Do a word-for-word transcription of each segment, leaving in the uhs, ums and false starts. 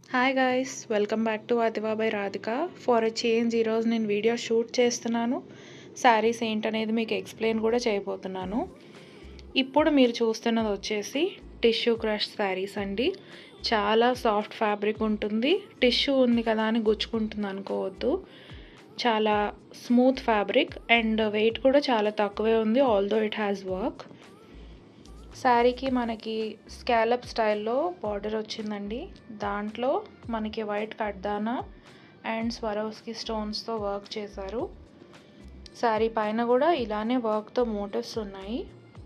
Hi guys, welcome back to Athiva by Radhika. For a change ఈరోజు నేను video shoot చేస్తున్నాను. శారీస్ ఏంటనేది మీకు ఎక్స్ప్లెయిన్ కూడా చేయబోతున్నాను. ఇప్పుడు మీరు చూస్తున్నది వచ్చేసి టిష్యూ క్రష్ శారీస్ అండి. చాలా సాఫ్ట్ ఫ్యాబ్రిక్ ఉంటుంది. టిష్యూ ఉంది కదా అని గుచ్చుకుంటుంది అనుకోవద్దు. చాలా స్మూత్ ఫ్యాబ్రిక్ అండ్ వెయిట్ కూడా చాలా తక్కువే ఉంది, ఆల్దో ఇట్ హ్యాస్ వర్క్. శారీకి మనకి స్కాలప్ స్టైల్లో బార్డర్ వచ్చిందండి. దాంట్లో మనకి వైట్ కడ్దానా అండ్ స్వరోస్కి స్టోన్స్తో వర్క్ చేశారు. శారీ పైన కూడా ఇలానే వర్క్తో మోటివ్స్ ఉన్నాయి.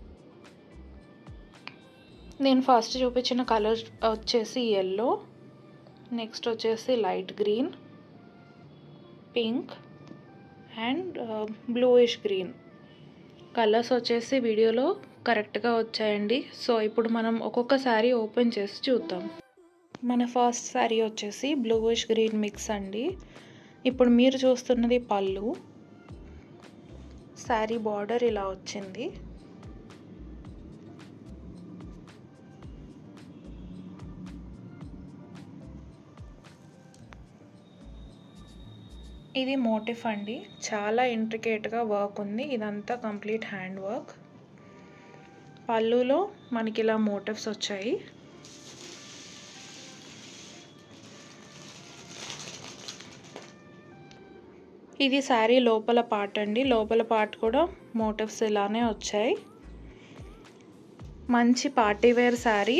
నేను ఫస్ట్ చూపించిన కలర్ వచ్చేసి ఎల్లో, నెక్స్ట్ వచ్చేసి light green, pink and bluish green. Colours వచ్చేసి వీడియోలో కరెక్ట్గా వచ్చాయండి. సో ఇప్పుడు మనం ఒక్కొక్క శారీ ఓపెన్ చేసి చూద్దాం. మన ఫస్ట్ శారీ వచ్చేసి బ్లూయిష్ గ్రీన్ మిక్స్ అండి. ఇప్పుడు మీరు చూస్తున్నది పళ్ళు. శారీ బార్డర్ ఇలా వచ్చింది. ఇది మోటిఫ్ అండి. చాలా ఇంట్రికేట్గా వర్క్ ఉంది. ఇదంతా కంప్లీట్ హ్యాండ్ వర్క్. పళ్ళులో మనకి ఇలా మోటివ్స్ వచ్చాయి. ఇది శారీ లోపల పార్ట్ అండి. లోపల పార్ట్ కూడా మోటివ్స్ ఇలానే వచ్చాయి. మంచి పార్టీవేర్ శారీ.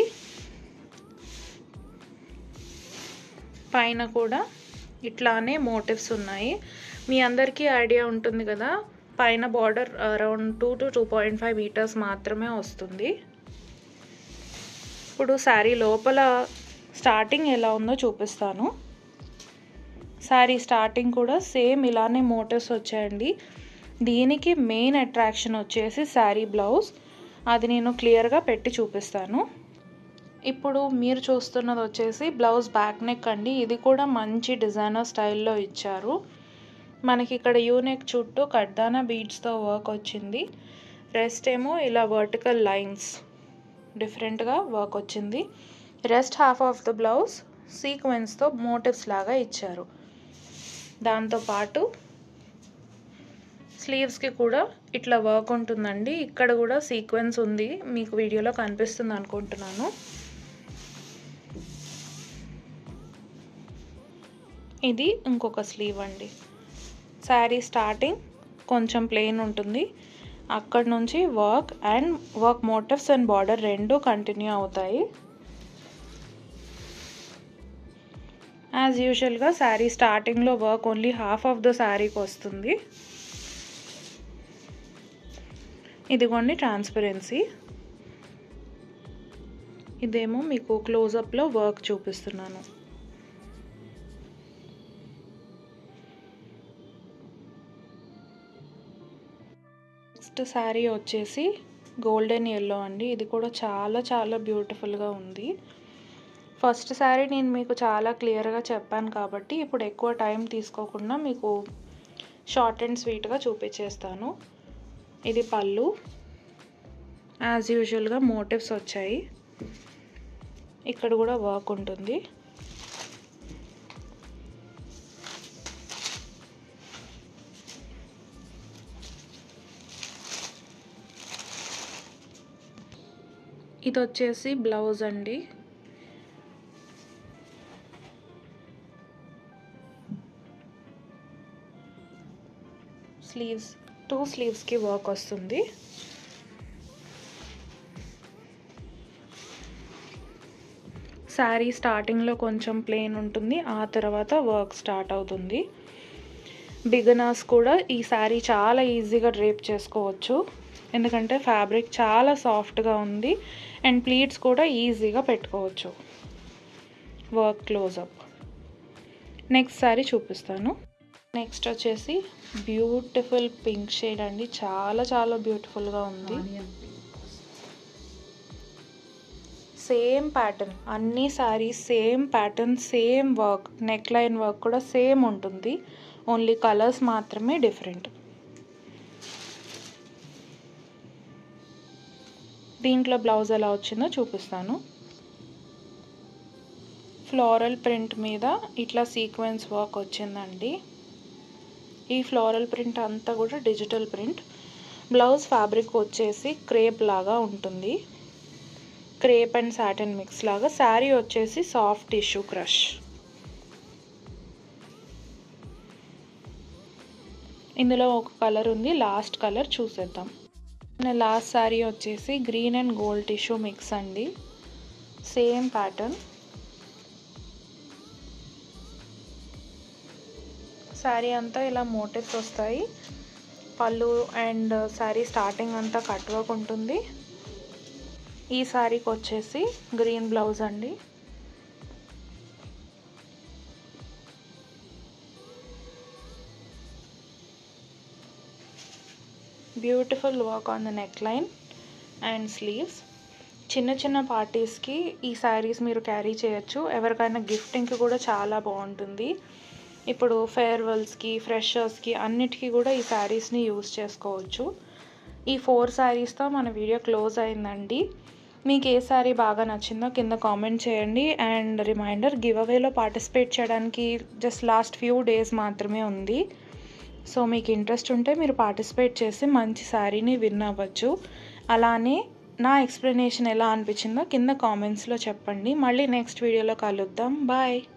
పైన కూడా ఇట్లానే మోటివ్స్ ఉన్నాయి. మీ అందరికీ ఐడియా ఉంటుంది కదా, పైన border around two to two point five metres మాత్రమే వస్తుంది. ఇప్పుడు శారీ లోపల స్టార్టింగ్ ఎలా ఉందో చూపిస్తాను. శారీ స్టార్టింగ్ కూడా సేమ్ ఇలానే మోటివ్స్ వచ్చాయండి. దీనికి మెయిన్ అట్రాక్షన్ వచ్చేసి శారీ బ్లౌజ్. అది నేను క్లియర్గా పెట్టి చూపిస్తాను. ఇప్పుడు మీరు చూస్తున్నది వచ్చేసి బ్లౌజ్ బ్యాక్ నెక్ అండి. ఇది కూడా మంచి డిజైనర్ స్టైల్లో ఇచ్చారు. మనకి ఇక్కడ యూనెక్ చుట్టూ కడ్దానా బీడ్స్తో వర్క్ వచ్చింది. రెస్ట్ ఏమో ఇలా వర్టికల్ లైన్స్ డిఫరెంట్గా వర్క్ వచ్చింది. Rest half of the blouse సీక్వెన్స్తో మోటివ్స్ లాగా ఇచ్చారు. దాంతోపాటు స్లీవ్స్కి కూడా ఇట్లా వర్క్ ఉంటుందండి. ఇక్కడ కూడా సీక్వెన్స్ ఉంది, మీకు వీడియోలో కనిపిస్తుంది అనుకుంటున్నాను. ఇది ఇంకొక స్లీవ్ అండి. శారీ స్టార్టింగ్ కొంచెం ప్లెయిన్ ఉంటుంది. అక్కడ నుంచి work and work motifs and border రెండు కంటిన్యూ అవుతాయి. యాజ్ యూజువల్గా శారీ స్టార్టింగ్లో work only half of the శారీకి వస్తుంది. ఇదిగోండి ట్రాన్స్పరెన్సీ. ఇదేమో మీకు క్లోజప్లో వర్క్ చూపిస్తున్నాను. నెక్స్ట్ శారీ వచ్చేసి గోల్డెన్ ఎల్లో అండి. ఇది కూడా చాలా చాలా బ్యూటిఫుల్గా ఉంది. ఫస్ట్ శారీ నేను మీకు చాలా క్లియర్గా చెప్పాను కాబట్టి ఇప్పుడు ఎక్కువ టైం తీసుకోకుండా మీకు షార్ట్ అండ్ స్వీట్గా చూపించేస్తాను. ఇది పళ్ళు. యాజ్ యూజువల్గా మోటివ్స్ వచ్చాయి. ఇక్కడ కూడా వర్క్ ఉంటుంది. ఇది వచ్చేసి బ్లౌజ్ అండి. స్లీవ్స్ టూ స్లీవ్స్కి వర్క్ వస్తుంది. శారీ స్టార్టింగ్లో కొంచెం ప్లెయిన్ ఉంటుంది, ఆ తర్వాత వర్క్ స్టార్ట్ అవుతుంది. బిగినర్స్ కూడా ఈ శారీ చాలా ఈజీగా డ్రేప్ చేసుకోవచ్చు, ఎందుకంటే ఫ్యాబ్రిక్ చాలా సాఫ్ట్గా ఉంది అండ్ ప్లీట్స్ కూడా ఈజీగా పెట్టుకోవచ్చు. Work closeup. నెక్స్ట్ శారీ చూపిస్తాను. నెక్స్ట్ వచ్చేసి బ్యూటిఫుల్ పింక్ షేడ్ అండి. చాలా చాలా బ్యూటిఫుల్గా ఉంది. సేమ్ ప్యాటర్న్, అన్ని saris same pattern, same work, neck line work కూడా సేమ్ ఉంటుంది. ఓన్లీ కలర్స్ మాత్రమే డిఫరెంట్. దీంట్లో బ్లౌజ్ ఎలా వచ్చిందో చూపిస్తాను. ఫ్లోరల్ ప్రింట్ మీద ఇట్లా సీక్వెన్స్ వర్క్ వచ్చిందండి. ఈ ఫ్లోరల్ ప్రింట్ అంతా కూడా డిజిటల్ ప్రింట్. బ్లౌజ్ ఫ్యాబ్రిక్ వచ్చేసి క్రేప్ లాగా ఉంటుంది, క్రేప్ అండ్ సాటిన్ మిక్స్ లాగా. శారీ వచ్చేసి సాఫ్ట్ టిష్యూ క్రష్. ఇందులో ఒక కలర్ ఉంది, లాస్ట్ కలర్ చూసేద్దాం. లాస్ట్ శారీ వచ్చేసి green and gold tissue mix అండి, సేమ్ ప్యాటర్న్. శారీ అంతా ఇలా మోటివ్స్ వస్తాయి. పళ్ళు అండ్ శారీ స్టార్టింగ్ అంతా కట్ వర్క్ ఉంటుంది. ఈ శారీకి వచ్చేసి గ్రీన్ బ్లౌజ్ అండి. Beautiful work on the neck line and sleeves. చిన్న చిన్న పార్టీస్కి ఈ శారీస్ మీరు క్యారీ చేయొచ్చు. ఎవరికైనా గిఫ్టింగ్కి కూడా చాలా బాగుంటుంది. ఇప్పుడు ఫేర్వెల్స్కి, ఫ్రెషర్స్కి అన్నిటికీ కూడా ఈ శారీస్ని యూస్ చేసుకోవచ్చు. ఈ ఫోర్ శారీస్తో మన వీడియో క్లోజ్ అయిందండి. మీకు ఏ శారీ బాగా నచ్చిందో కింద కామెంట్ చేయండి. అండ్ రిమైండర్, గివ్ అవేలో పార్టిసిపేట్ చేయడానికి జస్ట్ లాస్ట్ ఫ్యూ డేస్ మాత్రమే ఉంది. సో మీకు ఇంట్రెస్ట్ ఉంటే మీరు పార్టిసిపేట్ చేసి మంచి శారీని విన్ అవ్వచ్చు. అలానే నా ఎక్స్ప్లెనేషన్ ఎలా అనిపించిందో కింద కామెంట్స్లో చెప్పండి. మళ్ళీ నెక్స్ట్ వీడియోలో కలుద్దాం. బాయ్.